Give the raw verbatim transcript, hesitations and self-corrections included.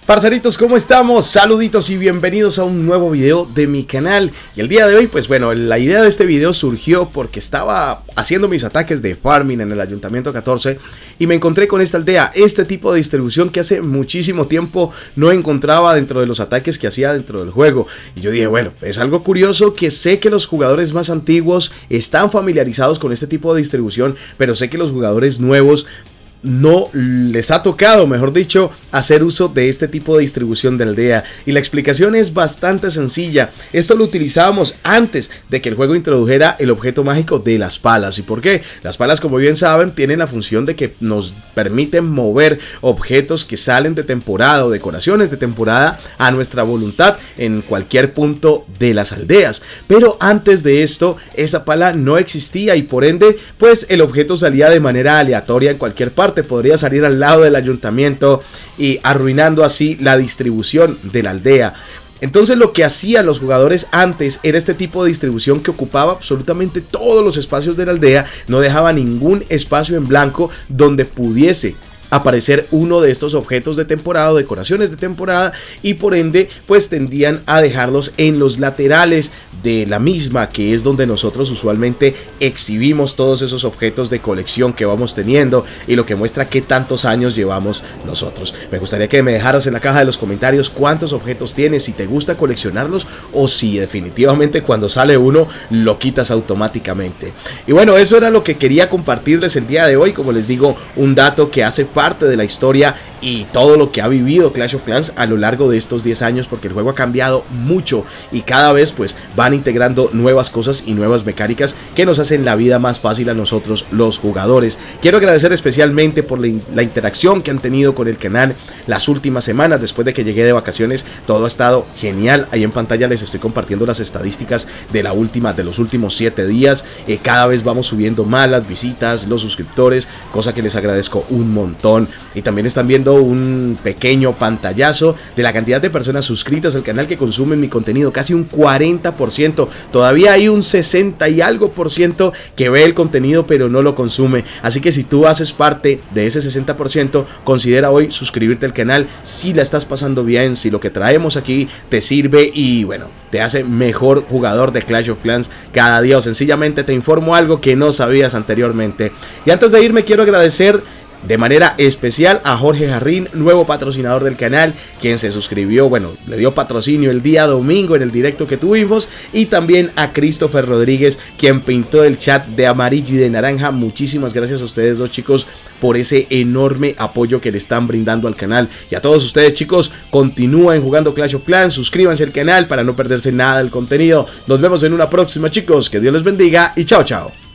Parceritos, ¿cómo estamos? Saluditos y bienvenidos a un nuevo video de mi canal. Y el día de hoy, pues bueno, la idea de este video surgió porque estaba haciendo mis ataques de farming en el Ayuntamiento catorce y me encontré con esta aldea, este tipo de distribución que hace muchísimo tiempo no encontraba dentro de los ataques que hacía dentro del juego. Y yo dije, bueno, es algo curioso que sé que los jugadores más antiguos están familiarizados con este tipo de distribución, pero sé que los jugadores nuevos no les ha tocado, mejor dicho, hacer uso de este tipo de distribución de aldea. Y la explicación es bastante sencilla. Esto lo utilizábamos antes de que el juego introdujera el objeto mágico de las palas. ¿Y por qué? Las palas, como bien saben, tienen la función de que nos permiten mover objetos que salen de temporada o decoraciones de temporada a nuestra voluntad en cualquier punto de las aldeas. Pero antes de esto, esa pala no existía y por ende, pues el objeto salía de manera aleatoria en cualquier parte. Podría salir al lado del ayuntamiento y arruinando así la distribución de la aldea. Entonces lo que hacían los jugadores antes era este tipo de distribución que ocupaba absolutamente todos los espacios de la aldea, no dejaba ningún espacio en blanco donde pudiese aparecer uno de estos objetos de temporada o decoraciones de temporada, y por ende pues tendían a dejarlos en los laterales de la misma, que es donde nosotros usualmente exhibimos todos esos objetos de colección que vamos teniendo y lo que muestra qué tantos años llevamos nosotros. Me gustaría que me dejaras en la caja de los comentarios cuántos objetos tienes, si te gusta coleccionarlos o si definitivamente cuando sale uno lo quitas automáticamente. Y bueno, eso era lo que quería compartirles el día de hoy. Como les digo, un dato que hace parte de la historia y todo lo que ha vivido Clash of Clans a lo largo de estos diez años, porque el juego ha cambiado mucho y cada vez pues van integrando nuevas cosas y nuevas mecánicas que nos hacen la vida más fácil a nosotros los jugadores. Quiero agradecer especialmente por la, la interacción que han tenido con el canal las últimas semanas. Después de que llegué de vacaciones, todo ha estado genial. Ahí en pantalla les estoy compartiendo las estadísticas de la última, de los últimos siete días. Eh, cada vez vamos subiendo más las visitas, los suscriptores, cosa que les agradezco un montón. Y también están viendo un pequeño pantallazo de la cantidad de personas suscritas al canal que consumen mi contenido, casi un cuarenta por ciento. Todavía hay un sesenta y algo por ciento que ve el contenido pero no lo consume. Así que si tú haces parte de ese sesenta por ciento, considera hoy suscribirte al canal si la estás pasando bien, si lo que traemos aquí te sirve y bueno, te hace mejor jugador de Clash of Clans cada día, o sencillamente te informo algo que no sabías anteriormente. Y antes de irme quiero agradecer de manera especial a Jorge Jarrín, nuevo patrocinador del canal, quien se suscribió, bueno, le dio patrocinio el día domingo en el directo que tuvimos, y también a Christopher Rodríguez, quien pintó el chat de amarillo y de naranja. Muchísimas gracias a ustedes dos, chicos, por ese enorme apoyo que le están brindando al canal. Y a todos ustedes, chicos, continúen jugando Clash of Clans, suscríbanse al canal para no perderse nada del contenido. Nos vemos en una próxima, chicos, que Dios les bendiga y chao chao.